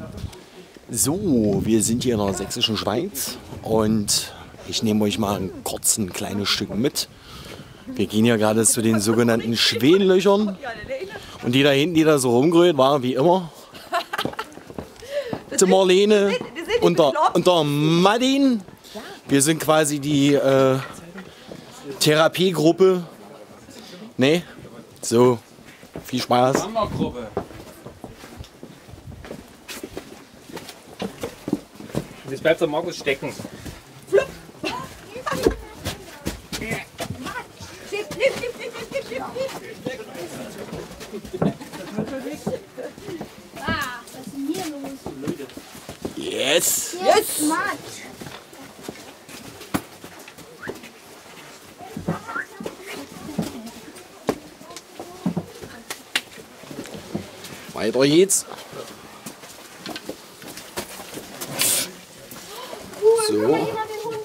So, wir sind hier in der sächsischen Schweiz und ich nehme euch mal kurz ein kleines Stück mit. Wir gehen hier gerade zu den sogenannten Schwänlöchern und die da hinten, die da so rumgerührt war, wie immer. Die Marlene und der Martin. Wir sind quasi die Therapiegruppe. Ne? So, viel Spaß. Jetzt bleibt der Markus stecken. Was ist denn hier los? Yes! Yes! Weiter geht's. So.